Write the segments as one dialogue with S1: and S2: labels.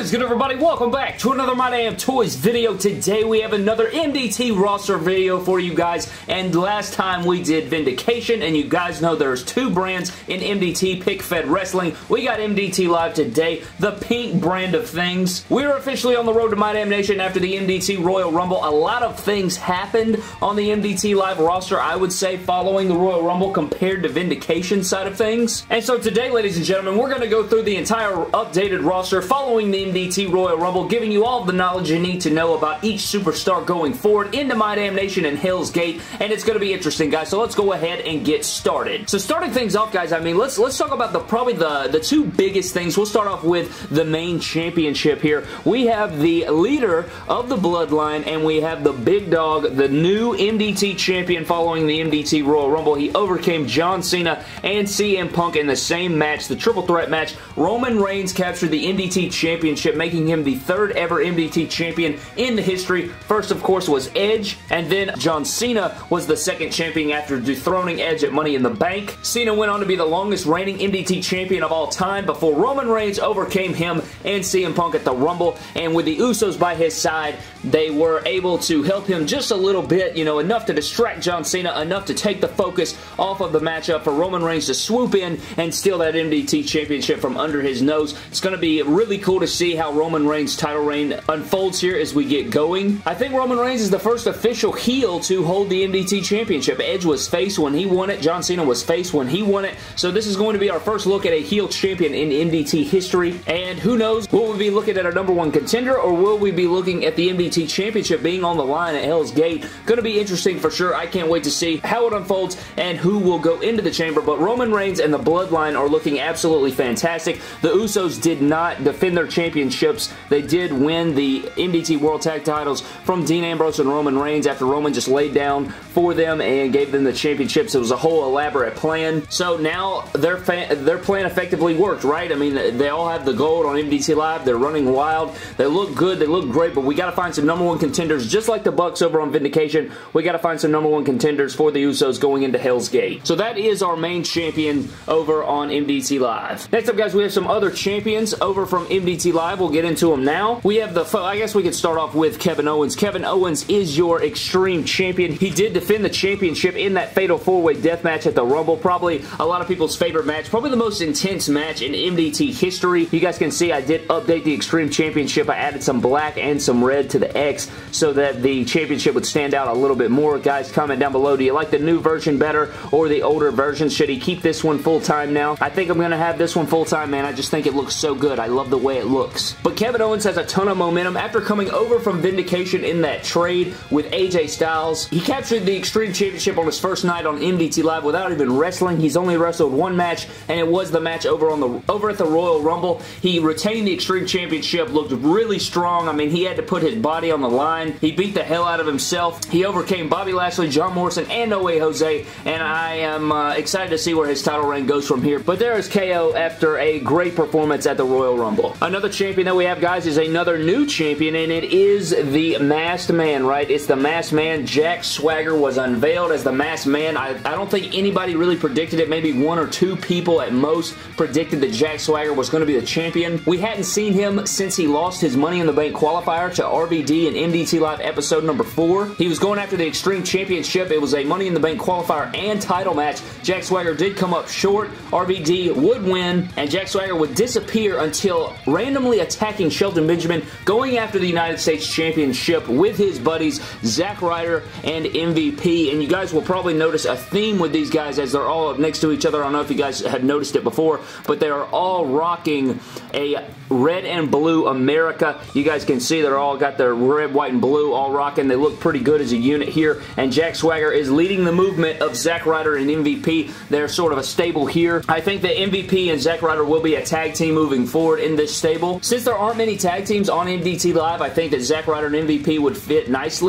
S1: What is good, everybody? Welcome back to another My Damn Toys video. Today we have another MDT roster video for you guys, and last time we did Vindication, and you guys know there's two brands in MDT Pick Fed Wrestling. We got MDT Live today, the pink brand of things. We're officially on the road to My Damn Nation after the MDT Royal Rumble. A lot of things happened on the MDT Live roster, I would say, following the Royal Rumble compared to Vindication side of things. And so today, ladies and gentlemen, we're going to go through the entire updated roster following the MDT Royal Rumble, giving you all the knowledge you need to know about each superstar going forward into My Damn Nation and Hell's Gate, and it's going to be interesting, guys, so let's go ahead and get started. So starting things off, guys, I mean, let's talk about probably the two biggest things. We'll start off with the main championship here. We have the leader of the Bloodline, and we have the big dog, the new MDT champion following the MDT Royal Rumble. He overcame John Cena and CM Punk in the same match, the triple threat match. Roman Reigns captured the MDT championship, making him the third ever MDT champion in the history. First, of course, was Edge, and then John Cena was the second champion after dethroning Edge at Money in the Bank. Cena went on to be the longest reigning MDT champion of all time before Roman Reigns overcame him and CM Punk at the Rumble, and with the Usos by his side, they were able to help him just a little bit, you know, enough to distract John Cena, enough to take the focus off of the matchup for Roman Reigns to swoop in and steal that MDT championship from under his nose. It's going to be really cool to see how Roman Reigns' title reign unfolds here as we get going. I think Roman Reigns is the first official heel to hold the MDT championship. Edge was face when he won it. John Cena was face when he won it. So this is going to be our first look at a heel champion in MDT history. And who knows, will we be looking at our number one contender, or will we be looking at the MDT championship being on the line at Hell's Gate? Going to be interesting for sure. I can't wait to see how it unfolds and who will go into the chamber. But Roman Reigns and the Bloodline are looking absolutely fantastic. The Usos did not defend their championships. They did win the MDT World Tag Titles from Dean Ambrose and Roman Reigns after Roman just laid down for them and gave them the championships. It was a whole elaborate plan. So now their plan effectively worked, right? I mean, they all have the gold on MDT Live. They're running wild. They look good. They look great, but we got to find some number one contenders, just like the Bucks over on Vindication. We got to find some number one contenders for the Usos going into Hell's Gate. So that is our main champion over on MDT Live. Next up, guys, we have some other champions over from MDT Live. We'll get into them now. We have I guess we could start off with Kevin Owens. Kevin Owens is your Extreme Champion. He did defend the championship in that Fatal 4-Way Death Match at the Rumble. Probably a lot of people's favorite match. Probably the most intense match in MDT history. You guys can see I did update the Extreme Championship. I added some black and some red to the X so that the championship would stand out a little bit more. Guys, comment down below. Do you like the new version better or the older version? Should he keep this one full-time now? I think I'm going to have this one full-time, man. I just think it looks so good. I love the way it looks. But Kevin Owens has a ton of momentum. After coming over from Vindication in that trade with AJ Styles, he captured the Extreme Championship on his first night on MDT Live without even wrestling. He's only wrestled one match, and it was the match over at the Royal Rumble. He retained the Extreme Championship, looked really strong. I mean, he had to put his body on the line. He beat the hell out of himself. He overcame Bobby Lashley, John Morrison, and No Way Jose, and I am excited to see where his title reign goes from here. But there is KO after a great performance at the Royal Rumble. Another champion that we have, guys, is another new champion, and it is the Masked Man, right? It's the Masked Man. Jack Swagger was unveiled as the Masked Man. I don't think anybody really predicted it. Maybe one or two people at most predicted that Jack Swagger was going to be the champion. We hadn't seen him since he lost his Money in the Bank qualifier to RVD in MDT Live episode number 4. He was going after the Extreme Championship. It was a Money in the Bank qualifier and title match. Jack Swagger did come up short. RVD would win, and Jack Swagger would disappear until randomly attacking Shelton Benjamin, going after the United States Championship with his buddies Zack Ryder and MVP. And you guys will probably notice a theme with these guys as they're all up next to each other. I don't know if you guys have noticed it before, but they are all rocking a red and blue America. You guys can see they're all got their red, white, and blue all rocking. They look pretty good as a unit here, and Jack Swagger is leading the movement of Zack Ryder and MVP. They're sort of a stable here. I think that MVP and Zack Ryder will be a tag team moving forward in this stable. Since there aren't many tag teams on MDT Live, I think that Zack Ryder and MVP would fit nicely, and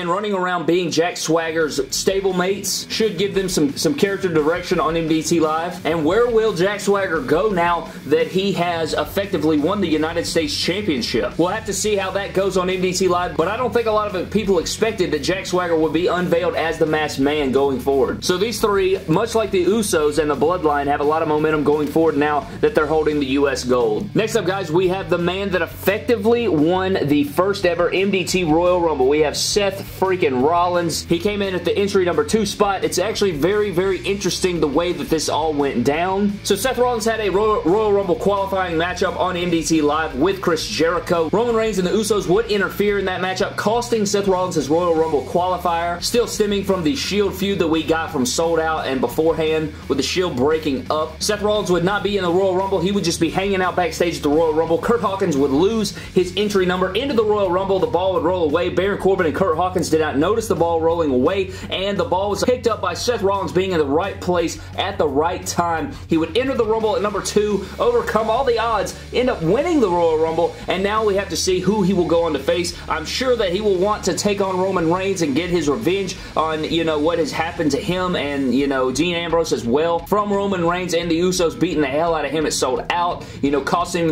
S1: and running around being Jack Swagger's stablemates should give them some character direction on MDT Live. And where will Jack Swagger go now that he has effectively won the United States Championship? We'll have to see how that goes on MDT Live, but I don't think a lot of people expected that Jack Swagger would be unveiled as the Masked Man going forward. So these three, much like the Usos and the Bloodline, have a lot of momentum going forward now that they're holding the US gold. Next up, guys, we have the man that effectively won the first ever MDT Royal Rumble. We have Seth freaking Rollins. He came in at the entry number 2 spot. It's actually very, very interesting the way that this all went down. So Seth Rollins had a Royal Rumble qualifying matchup on MDT Live with Chris Jericho. Roman Reigns and the Usos would interfere in that matchup, costing Seth Rollins his Royal Rumble qualifier. Still stemming from the Shield feud that we got from Sold Out and beforehand with the Shield breaking up. Seth Rollins would not be in the Royal Rumble. He would just be hanging out backstage at the Royal Rumble. Kurt Hawkins would lose his entry number into the Royal Rumble. The ball would roll away. Baron Corbin and Kurt Hawkins did not notice the ball rolling away, and the ball was picked up by Seth Rollins being in the right place at the right time. He would enter the Rumble at number 2, overcome all the odds, end up winning the Royal Rumble, and now we have to see who he will go on to face. I'm sure that he will want to take on Roman Reigns and get his revenge on, you know, what has happened to him and, you know, Dean Ambrose as well from Roman Reigns and the Usos beating the hell out of him at Sold Out, you know, costing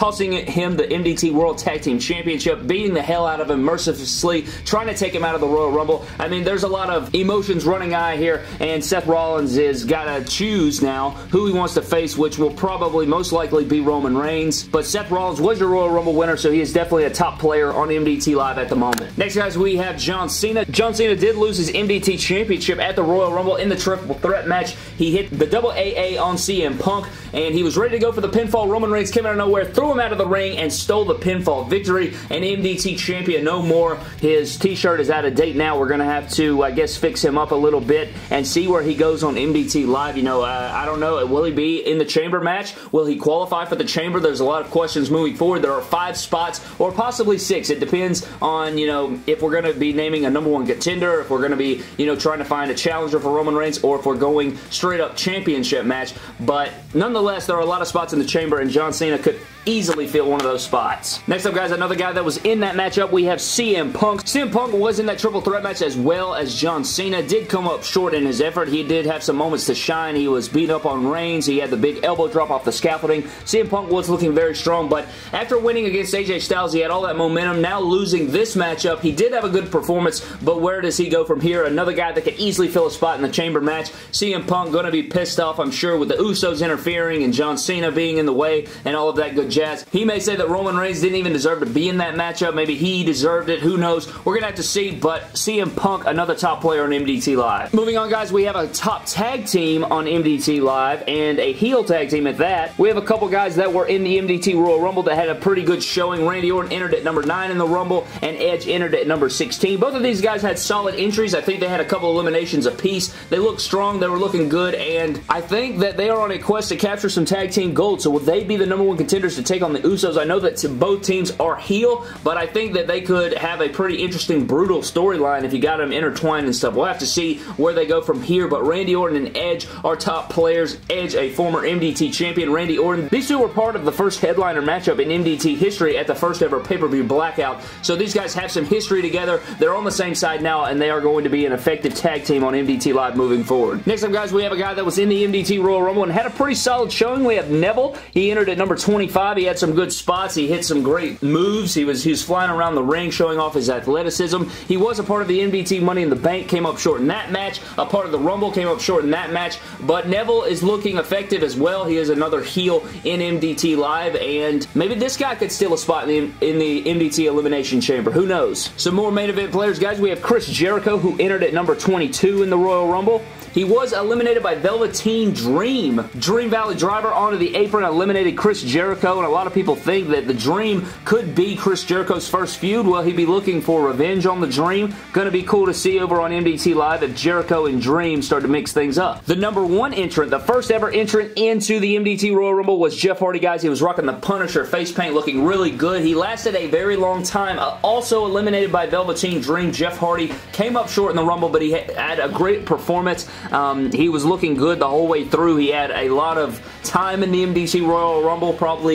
S1: him the MDT World Tag Team Championship, beating the hell out of him mercilessly, trying to take him out of the Royal Rumble. I mean, there's a lot of emotions running high here, and Seth Rollins is got to choose now who he wants to face, which will probably most likely be Roman Reigns. But Seth Rollins was your Royal Rumble winner, so he is definitely a top player on MDT Live at the moment. Next, guys, we have John Cena. John Cena did lose his MDT Championship at the Royal Rumble in the Triple Threat match. He hit the double AA on CM Punk, and he was ready to go for the pinfall. Roman Reigns came out of nowhere, threw him out of the ring, and stole the pinfall victory. An MDT champion no more. His t-shirt is out of date now. We're going to have to, I guess, fix him up a little bit and see where he goes on MDT Live. You know, I don't know. Will he be in the Chamber match? Will he qualify for the Chamber? There's a lot of questions moving forward. There are 5 spots or possibly 6. It depends on, you know, if we're going to be naming a #1 contender, if we're going to be, you know, trying to find a challenger for Roman Reigns, or if we're going straight up championship match. But nonetheless, there are a lot of spots in the Chamber, and John Cena could easily fill one of those spots. Next up, guys, another guy that was in that matchup, we have CM Punk. CM Punk was in that triple threat match as well as John Cena. Did come up short in his effort. He did have some moments to shine. He was beat up on Reigns. He had the big elbow drop off the scaffolding. CM Punk was looking very strong, but after winning against AJ Styles, he had all that momentum. Now losing this matchup, he did have a good performance, but where does he go from here? Another guy that could easily fill a spot in the Chamber match. CM Punk going to be pissed off, I'm sure, with the Usos interfering and John Cena being in the way and all of that good jazz. He may say that Roman Reigns didn't even deserve to be in that matchup. Maybe he deserved it. Who knows? We're going to have to see, but CM Punk, another top player on MDT Live. Moving on, guys, we have a top tag team on MDT Live and a heel tag team at that. We have a couple guys that were in the MDT Royal Rumble that had a pretty good showing. Randy Orton entered at number 9 in the Rumble, and Edge entered at number 16. Both of these guys had solid entries. I think they had a couple eliminations apiece. They looked strong. They were looking good, and I think that they are on a quest to capture some tag team gold. So will they be the #1 contenders to take on the Usos? I know that both teams are heel, but I think that they could have a pretty interesting, brutal storyline if you got them intertwined and stuff. We'll have to see where they go from here, but Randy Orton and Edge are top players. Edge, a former MDT champion. Randy Orton. These two were part of the first headliner matchup in MDT history at the first ever pay-per-view Blackout. So these guys have some history together. They're on the same side now, and they are going to be an effective tag team on MDT Live moving forward. Next up, guys, we have a guy that was in the MDT Royal Rumble and had a pretty solid showing. We have Neville. He entered at number 25. He had some good spots. He hit some great moves. He was flying around the ring showing off his athleticism. He was a part of the MDT Money in the Bank, came up short in that match. A part of the Rumble, came up short in that match. But Neville is looking effective as well. He is another heel in MDT Live, and maybe this guy could steal a spot in the MDT Elimination Chamber. Who knows? Some more main event players, guys. We have Chris Jericho, who entered at number 22 in the Royal Rumble. He was eliminated by Velveteen Dream. Dream Valley Driver onto the apron, eliminated Chris Jericho, and a lot of people think that the Dream could be Chris Jericho's first feud. Will he be looking for revenge on the Dream? Gonna be cool to see over on MDT Live if Jericho and Dream start to mix things up. The #1 entrant, the first ever entrant into the MDT Royal Rumble was Jeff Hardy, guys. He was rocking the Punisher face paint, looking really good. He lasted a very long time. Also eliminated by Velveteen Dream. Jeff Hardy came up short in the Rumble, but he had a great performance. He was looking good the whole way through. He had a lot of time in the MDT Royal Rumble, probably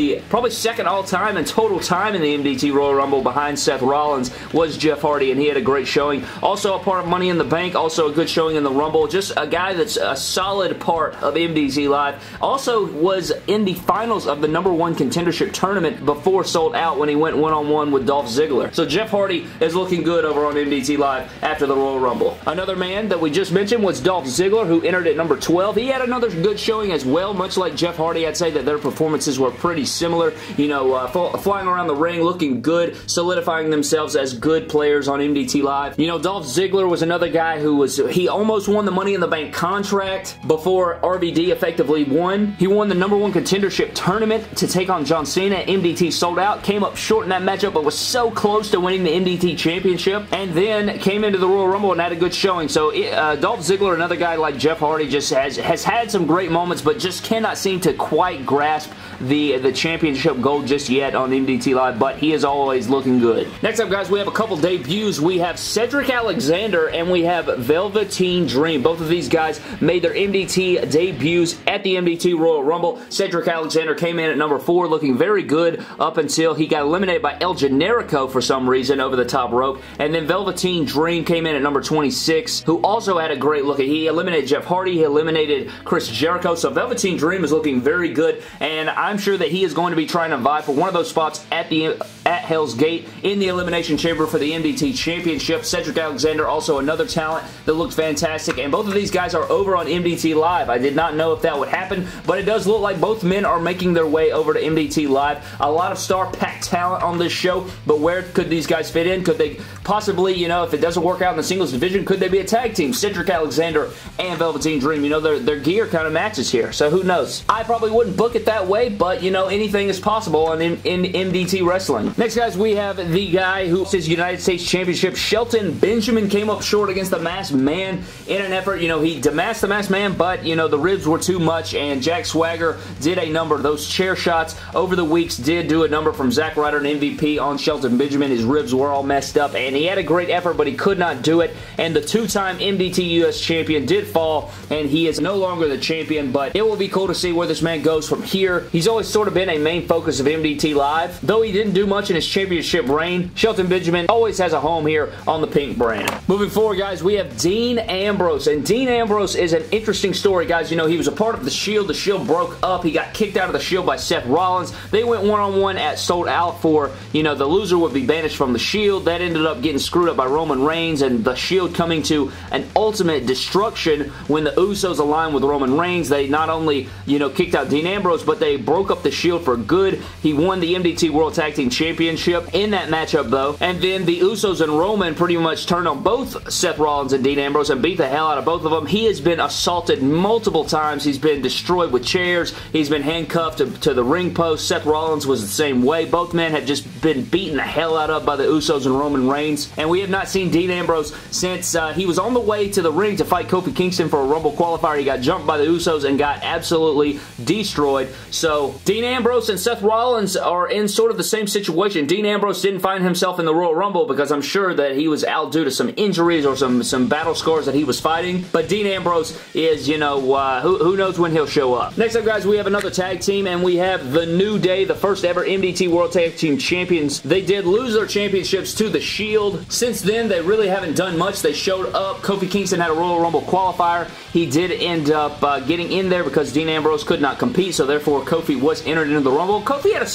S1: the probably second all-time in total time in the MDT Royal Rumble behind Seth Rollins was Jeff Hardy, and he had a great showing. Also a part of Money in the Bank, also a good showing in the Rumble. Just a guy that's a solid part of MDT Live. Also was in the finals of the #1 contendership tournament before Sold Out when he went one-on-one with Dolph Ziggler. So Jeff Hardy is looking good over on MDT Live after the Royal Rumble. Another man that we just mentioned was Dolph Ziggler, who entered at number 12. He had another good showing as well. Much like Jeff Hardy, I'd say that their performances were pretty similar. You know, flying around the ring, looking good, solidifying themselves as good players on MDT Live. You know, Dolph Ziggler was another guy who he almost won the Money in the Bank contract before RVD effectively won. He won the #1 contendership tournament to take on John Cena. MDT Sold Out, came up short in that matchup, but was so close to winning the MDT championship, and then came into the Royal Rumble and had a good showing. So Dolph Ziggler, another guy like Jeff Hardy, just has had some great moments, but just cannot seem to quite grasp the championship gold just yet on MDT Live, but he is always looking good. Next up, guys, we have a couple debuts. We have Cedric Alexander and we have Velveteen Dream. Both of these guys made their MDT debuts at the MDT Royal Rumble. Cedric Alexander came in at number 4, looking very good up until he got eliminated by El Generico for some reason over the top rope, and then Velveteen Dream came in at number 26, who also had a great look. He eliminated Jeff Hardy, he eliminated Chris Jericho, so Velveteen Dream is looking very good, and I'm sure that he is going to be trying to vie for one of those spots at Hell's Gate in the Elimination Chamber for the MDT Championship. Cedric Alexander, also another talent that looks fantastic, and both of these guys are over on MDT Live. I did not know if that would happen, but it does look like both men are making their way over to MDT Live. A lot of star-packed talent on this show, but where could these guys fit in? Could they possibly, you know, if it doesn't work out in the singles division, could they be a tag team? Cedric Alexander and Velveteen Dream, you know, their gear kind of matches here, so who knows? I probably wouldn't book it that way, but, you know, anything is possible in MDT Wrestling. Next, guys, we have the guy who is United States Championship. Shelton Benjamin came up short against the Masked Man in an effort, you know, he demasked the Masked Man, but, you know, the ribs were too much, and Jack Swagger did a number. Those chair shots over the weeks did do a number from Zack Ryder and MVP on Shelton Benjamin. His ribs were all messed up, and he had a great effort, but he could not do it, and the two-time MDT US champion did fall, and he is no longer the champion, but it will be cool to see where this man goes from here. He's always sort of been a main focus of MDT Live. Though he didn't do much in his championship reign, Shelton Benjamin always has a home here on the Pink brand. Moving forward, guys, we have Dean Ambrose, and Dean Ambrose is an interesting story, guys. You know, he was a part of the Shield. The Shield broke up. He got kicked out of the Shield by Seth Rollins. They went one-on-one at Sold Out for, you know, the loser would be banished from the Shield. That ended up getting screwed up by Roman Reigns, and the Shield coming to an ultimate destruction when the Usos aligned with Roman Reigns. They not only, you know, kicked out Dean Ambrose, but they broke up the Shield for good. He won the MDT World Tag Team Championship in that matchup, though, and then the Usos and Roman pretty much turned on both Seth Rollins and Dean Ambrose and beat the hell out of both of them. He has been assaulted multiple times. He's been destroyed with chairs. He's been handcuffed to the ring post. Seth Rollins was the same way. Both men have just been beaten the hell out of by the Usos and Roman Reigns, and we have not seen Dean Ambrose since he was on the way to the ring to fight Kofi Kingston for a Rumble qualifier. He got jumped by the Usos and got absolutely destroyed. So Dean Ambrose and Seth Rollins are in sort of the same situation. Dean Ambrose didn't find himself in the Royal Rumble because I'm sure that he was out due to some injuries or some battle scars that he was fighting, but Dean Ambrose is, you know, who knows when he'll show up. Next up, guys, we have another tag team, and we have The New Day, the first ever MDT World Tag Team Champions. They did lose their championships to the Shield. Since then, they really haven't done much. They showed up. Kofi Kingston had a Royal Rumble qualifier. He did end up getting in there because Dean Ambrose could not compete, so therefore Kofi was entered into the Rumble. Kofi had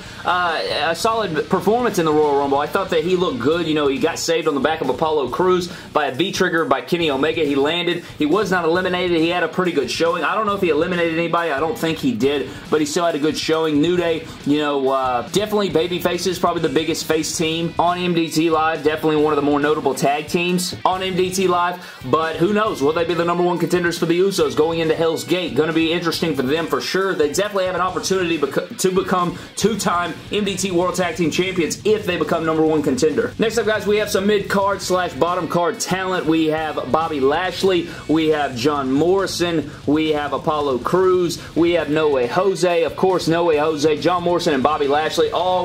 S1: a solid performance in the Royal Rumble. I thought that he looked good. You know, he got saved on the back of Apollo Crews by a V-trigger by Kenny Omega. He landed. He was not eliminated. He had a pretty good showing. I don't know if he eliminated anybody. I don't think he did, but he still had a good showing. New Day, you know, definitely baby faces, probably the biggest face team on MDT Live. Definitely one of the more notable tag teams on MDT Live, but who knows? Will they be the #1 contenders for the Usos going into Hell's Gate? Going to be interesting for them for sure. They definitely have an opportunity to become two-time MDT World Tag Team Champions if they become #1 contender. Next up, guys, we have some mid-card / bottom card talent. We have Bobby Lashley. We have John Morrison. We have Apollo Crews. We have No Way Jose. Of course, No Way Jose, John Morrison, and Bobby Lashley all were a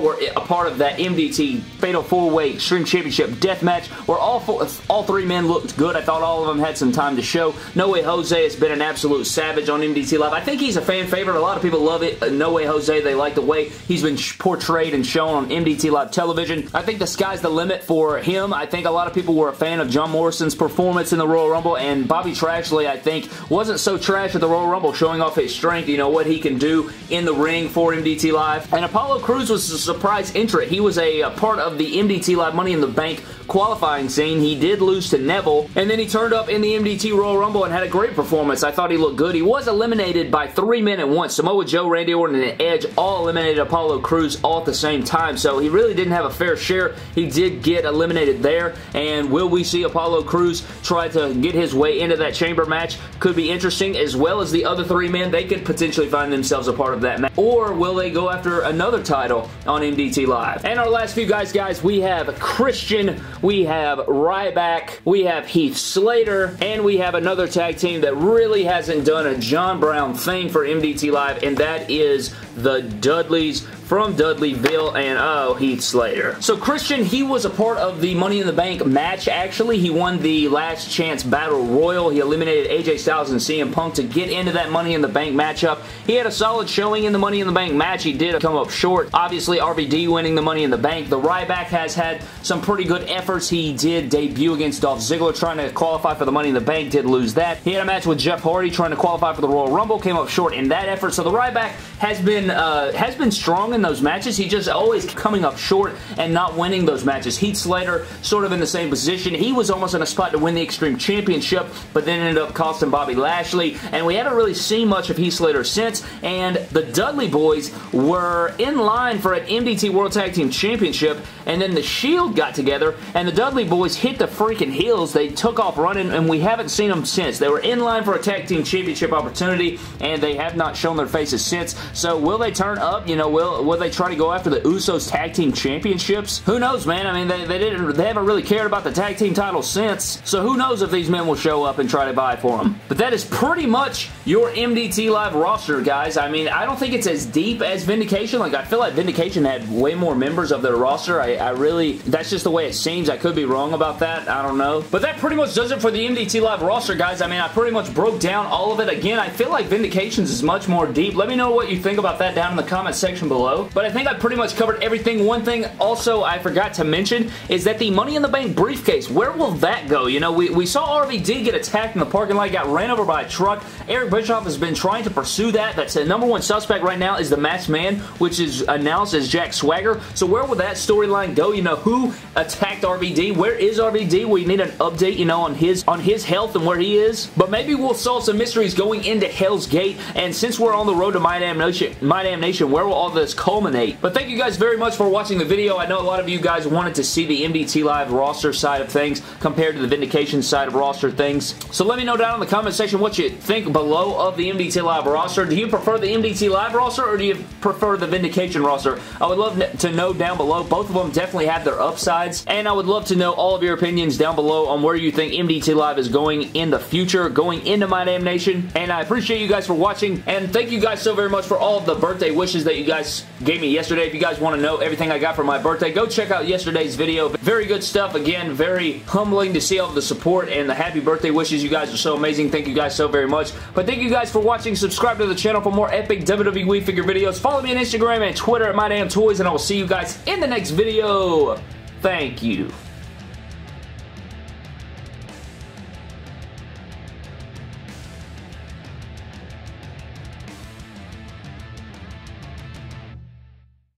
S1: part of that MDT Fatal 4-Way Extreme Championship Deathmatch, where all three men looked good. I thought all of them had some time to show. No Way Jose has been an absolute savage on MDT Live. I think he's a fan favorite. A lot of people love it. No Way Jose, they like the way he's been portrayed and shown on MDT Live television. I think the sky's the limit for him. I think a lot of people were a fan of John Morrison's performance in the Royal Rumble, and Bobby Trashley, I think, wasn't so trash at the Royal Rumble, showing off his strength, you know, what he can do in the ring for MDT Live. And Apollo Crews was a surprise entrant. He was a part of the MDT Live Money in the Bank qualifying scene. He did lose to Neville, and then he turned up in the MDT Royal Rumble and had a great performance. I thought he looked good. He was eliminated by 3 men at once. Samoa Joe, Randy Orton, and Edge all eliminated Apollo Crews all at the same time, so he really didn't have a fair share. He did get eliminated there, and will we see Apollo Crews try to get his way into that chamber match? Could be interesting, as well as the other 3 men. They could potentially find themselves a part of that match, or will they go after another title on MDT Live? And our last few guys, we have Christian, we have Ryback, we have Heath Slater, and we have another tag team that really hasn't done a John Brown thing for MDT Live, and that is the Dudleys from Dudleyville, and oh, Heath Slater. So Christian, he was a part of the Money in the Bank match, actually. He won the Last Chance Battle Royal. He eliminated AJ Styles and CM Punk to get into that Money in the Bank matchup. He had a solid showing in the Money in the Bank match. He did come up short. Obviously, RVD winning the Money in the Bank. The Ryback has had some pretty good efforts. He did debut against Dolph Ziggler trying to qualify for the Money in the Bank, did lose that. He had a match with Jeff Hardy trying to qualify for the Royal Rumble, came up short in that effort. So the Ryback has been strong in those matches. He just always coming up short and not winning those matches. Heath Slater sort of in the same position. He was almost in a spot to win the Extreme Championship, but then ended up costing Bobby Lashley, and we haven't really seen much of Heath Slater since, and the Dudley Boys were in line for an MDT World Tag Team Championship, and then the Shield got together, and the Dudley Boys hit the freaking heels. They took off running, and we haven't seen them since. They were in line for a Tag Team Championship opportunity, and they have not shown their faces since. So will they turn up? You know, will they try to go after the Usos Tag Team Championships? Who knows, man? I mean, they haven't really cared about the tag team titles since, so who knows if these men will show up and try to vie for them. But that is pretty much your MDT Live roster, guys. I mean, I don't think it's as deep as Vindication. Like, I feel like Vindication had way more members of their roster. I really, that's just the way it seems. I could be wrong about that. I don't know. But that pretty much does it for the MDT Live roster, guys. I mean, I pretty much broke down all of it. Again, I feel like Vindication's is much more deep. Let me know what you think about that down in the comment section below. But I think I pretty much covered everything. One thing also I forgot to mention is that the Money in the Bank briefcase, where will that go? You know, we saw RVD get attacked in the parking lot, got ran over by a truck. Eric Bischoff has been trying to pursue that. That's the #1 suspect right now is the Masked Man, which is announced as Jack Swagger. So where will that storyline go? You know, who attacked RVD? Where is RVD? We need an update, you know, on his health and where he is. But maybe we'll solve some mysteries going into Hell's Gate. And since we're on the road to My Damn Nation, where will all this culminate? But thank you guys very much for watching the video. I know a lot of you guys wanted to see the MDT Live roster side of things compared to the Vindication side of roster things. So let me know down in the comment section what you think below of the MDT Live roster. Do you prefer the MDT Live roster or do you prefer the Vindication roster? I would love to know down below. Both of them definitely have their upsides, and I would love to know all of your opinions down below on where you think MDT Live is going in the future, going into My Damn Nation. And I appreciate you guys for watching, and thank you guys so very much for all of the birthday wishes that you guys gave me yesterday. If you guys want to know everything I got for my birthday, go check out yesterday's video. Very good stuff. Again, very humbling to see all of the support and the happy birthday wishes. You guys are so amazing. Thank you guys so very much. But thank you guys for watching. Subscribe to the channel for more epic WWE figure videos. Follow me on Instagram and Twitter at MyDamnToys, and I will see you guys in the next video. Thank you.